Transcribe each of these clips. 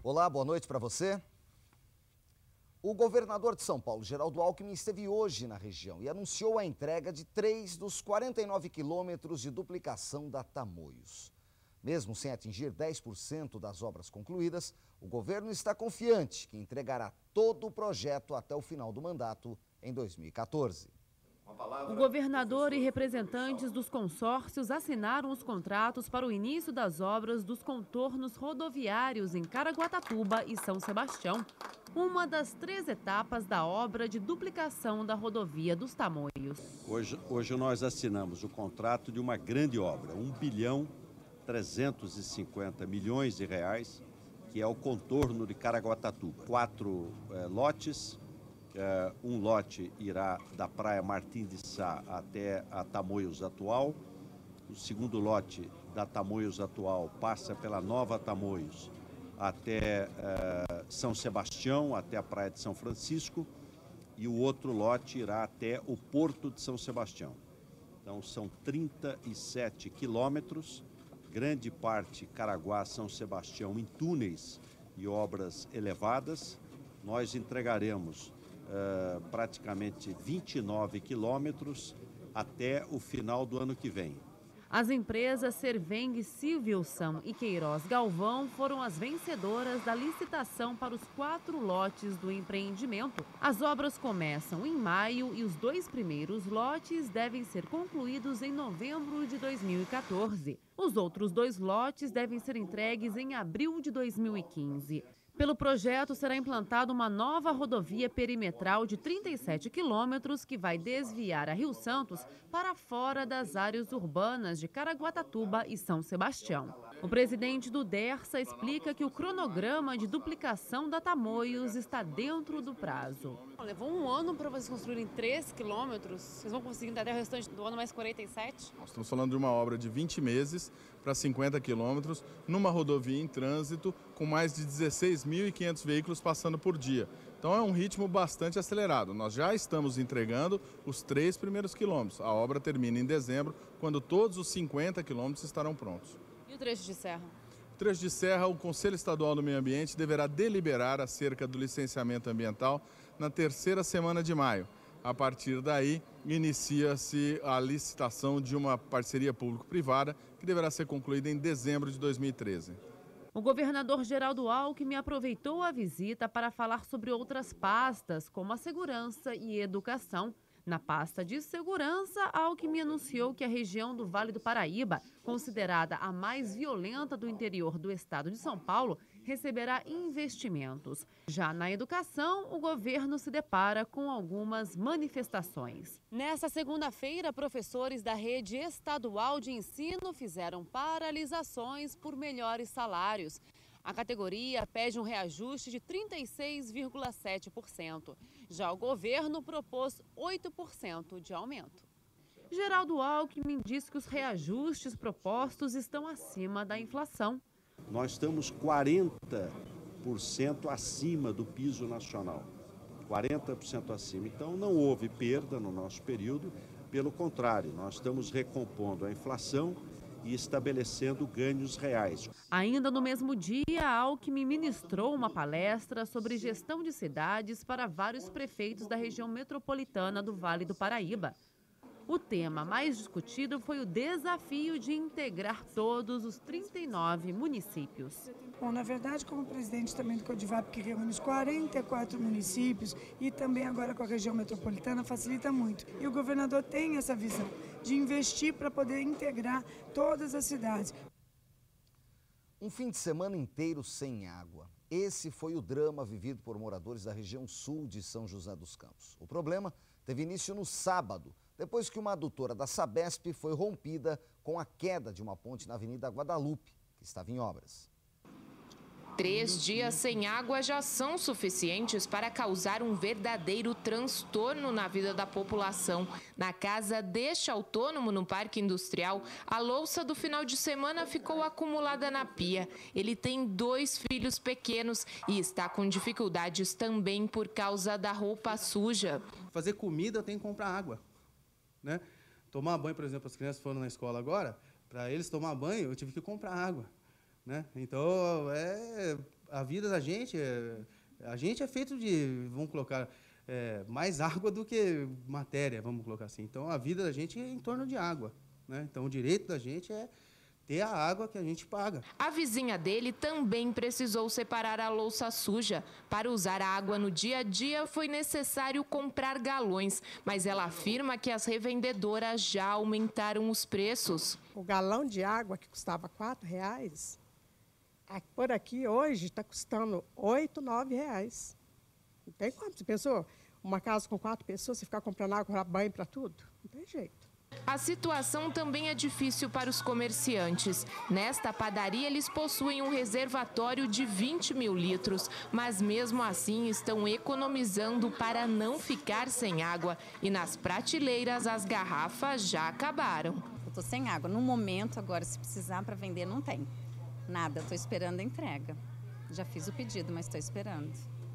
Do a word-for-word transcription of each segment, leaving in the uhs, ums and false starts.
Olá, boa noite para você. O governador de São Paulo, Geraldo Alckmin, esteve hoje na região e anunciou a entrega de três dos quarenta e nove quilômetros de duplicação da Tamoios. Mesmo sem atingir dez por cento das obras concluídas, o governo está confiante que entregará todo o projeto até o final do mandato em dois mil e quatorze. O governador e representantes dos consórcios assinaram os contratos para o início das obras dos contornos rodoviários em Caraguatatuba e São Sebastião, uma das três etapas da obra de duplicação da rodovia dos Tamoios. Hoje, hoje nós assinamos o contrato de uma grande obra, um bilhão trezentos e cinquenta milhões de reais, que é o contorno de Caraguatatuba. Quatro eh, lotes. Uh, um lote irá da Praia Martim de Sá até a Tamoios atual. O segundo lote da Tamoios atual passa pela Nova Tamoios até uh, São Sebastião, até a Praia de São Francisco. E o outro lote irá até o Porto de São Sebastião. Então são trinta e sete quilômetros, grande parte Caraguá, São Sebastião em túneis e obras elevadas. Nós entregaremos Uh, praticamente vinte e nove quilômetros até o final do ano que vem. As empresas Serveng, Civilsan e Queiroz Galvão foram as vencedoras da licitação para os quatro lotes do empreendimento. As obras começam em maio e os dois primeiros lotes devem ser concluídos em novembro de dois mil e quatorze. Os outros dois lotes devem ser entregues em abril de dois mil e quinze. Pelo projeto, será implantada uma nova rodovia perimetral de trinta e sete quilômetros que vai desviar a Rio Santos para fora das áreas urbanas de Caraguatatuba e São Sebastião. O presidente do Dersa explica que o cronograma de duplicação da Tamoios está dentro do prazo. Levou um ano para vocês construírem três quilômetros, vocês vão conseguir até o restante do ano mais quarenta e sete? Nós estamos falando de uma obra de vinte meses para cinquenta quilômetros, numa rodovia em trânsito com mais de dezesseis mil e quinhentos veículos passando por dia. Então é um ritmo bastante acelerado. Nós já estamos entregando os três primeiros quilômetros. A obra termina em dezembro, quando todos os cinquenta quilômetros estarão prontos. E o trecho de serra? O trecho de serra, o Conselho Estadual do Meio Ambiente deverá deliberar acerca do licenciamento ambiental na terceira semana de maio. A partir daí, inicia-se a licitação de uma parceria público-privada que deverá ser concluída em dezembro de dois mil e treze. O governador Geraldo Alckmin aproveitou a visita para falar sobre outras pastas, como a segurança e educação. Na pasta de segurança, Alckmin anunciou que a região do Vale do Paraíba, considerada a mais violenta do interior do estado de São Paulo, receberá investimentos. Já na educação, o governo se depara com algumas manifestações. Nesta segunda-feira, professores da rede estadual de ensino fizeram paralisações por melhores salários. A categoria pede um reajuste de trinta e seis vírgula sete por cento. Já o governo propôs oito por cento de aumento. Geraldo Alckmin diz que os reajustes propostos estão acima da inflação. Nós estamos quarenta por cento acima do piso nacional. quarenta por cento acima. Então não houve perda no nosso período. Pelo contrário, nós estamos recompondo a inflação e estabelecendo ganhos reais. Ainda no mesmo dia, Alckmin ministrou uma palestra sobre gestão de cidades para vários prefeitos da região metropolitana do Vale do Paraíba. O tema mais discutido foi o desafio de integrar todos os trinta e nove municípios. Bom, na verdade, como presidente também do Codivap, que reúne os quarenta e quatro municípios e também agora com a região metropolitana, facilita muito. E o governador tem essa visão de investir para poder integrar todas as cidades. Um fim de semana inteiro sem água. Esse foi o drama vivido por moradores da região sul de São José dos Campos. O problema teve início no sábado, depois que uma adutora da Sabesp foi rompida com a queda de uma ponte na Avenida Guadalupe, que estava em obras. Três dias sem água já são suficientes para causar um verdadeiro transtorno na vida da população. Na casa deste autônomo no Parque Industrial, a louça do final de semana ficou acumulada na pia. Ele tem dois filhos pequenos e está com dificuldades também por causa da roupa suja. Fazer comida eu tenho que comprar água, né? Tomar banho, por exemplo, as crianças foram na escola agora, para eles tomar banho eu tive que comprar água. Né? Então, é, a vida da gente, é, a gente é feito de, vamos colocar, é, mais água do que matéria, vamos colocar assim. Então, a vida da gente é em torno de água, né? Então, o direito da gente é ter a água que a gente paga. A vizinha dele também precisou separar a louça suja. Para usar a água no dia a dia, foi necessário comprar galões, mas ela afirma que as revendedoras já aumentaram os preços. O galão de água, que custava quatro reais, por aqui hoje está custando oito, nove reais. Não tem como. Você pensou? Uma casa com quatro pessoas, você ficar comprando água para banho, para tudo? Não tem jeito. A situação também é difícil para os comerciantes. Nesta padaria, eles possuem um reservatório de vinte mil litros, mas mesmo assim estão economizando para não ficar sem água. E nas prateleiras, as garrafas já acabaram. Eu estou sem água. No momento, agora, se precisar para vender, não tem nada. Estou esperando a entrega. Já fiz o pedido, mas estou esperando.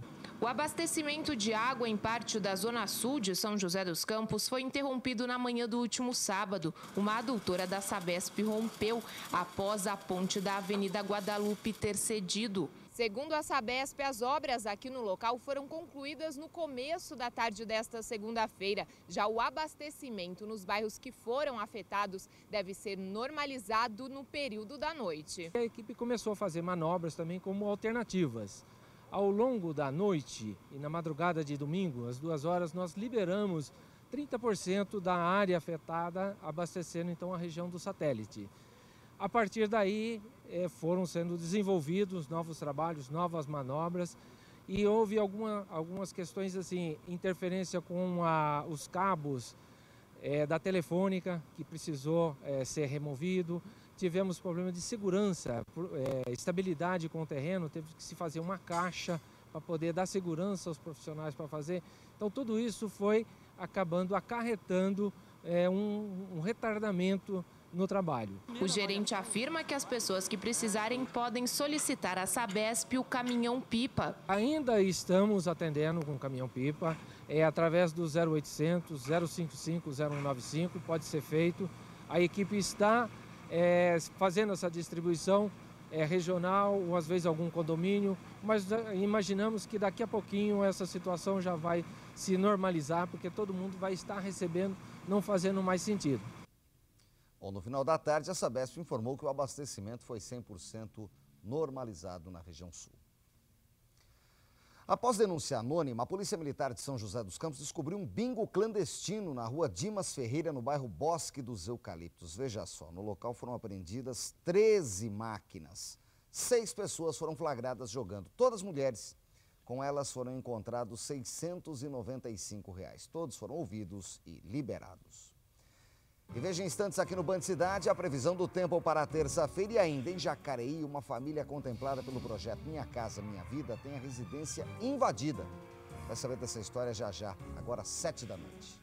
O abastecimento de água em parte da zona sul de São José dos Campos foi interrompido na manhã do último sábado. Uma adutora da Sabesp rompeu após a ponte da Avenida Guadalupe ter cedido. Segundo a Sabesp, as obras aqui no local foram concluídas no começo da tarde desta segunda-feira. Já o abastecimento nos bairros que foram afetados deve ser normalizado no período da noite. A equipe começou a fazer manobras também como alternativas. Ao longo da noite e na madrugada de domingo, às duas horas, nós liberamos trinta por cento da área afetada, abastecendo então a região do satélite. A partir daí eh, foram sendo desenvolvidos novos trabalhos, novas manobras e houve alguma, algumas questões assim, interferência com a, os cabos eh, da telefônica que precisou eh, ser removido. Tivemos problema de segurança, é, estabilidade com o terreno, teve que se fazer uma caixa para poder dar segurança aos profissionais para fazer. Então tudo isso foi acabando, acarretando é, um, um retardamento no trabalho. O gerente afirma que as pessoas que precisarem podem solicitar à Sabesp o caminhão-pipa. Ainda estamos atendendo com o caminhão-pipa, é, através do zero oitocentos, zero cinquenta e cinco, zero cento e noventa e cinco, pode ser feito. A equipe está É, fazendo essa distribuição é, regional ou às vezes algum condomínio, mas imaginamos que daqui a pouquinho essa situação já vai se normalizar, porque todo mundo vai estar recebendo, não fazendo mais sentido. Bom, no final da tarde, a Sabesp informou que o abastecimento foi cem por cento normalizado na região sul. Após denúncia anônima, a Polícia Militar de São José dos Campos descobriu um bingo clandestino na rua Dimas Ferreira, no bairro Bosque dos Eucaliptos. Veja só, no local foram apreendidas treze máquinas. Seis pessoas foram flagradas jogando, todas mulheres. Com elas foram encontrados seiscentos e noventa e cinco reais. Todos foram ouvidos e liberados. E veja em instantes aqui no Band Cidade a previsão do tempo para terça-feira e ainda em Jacareí, uma família contemplada pelo projeto Minha Casa Minha Vida tem a residência invadida. Vai saber dessa história já já, agora às sete da noite.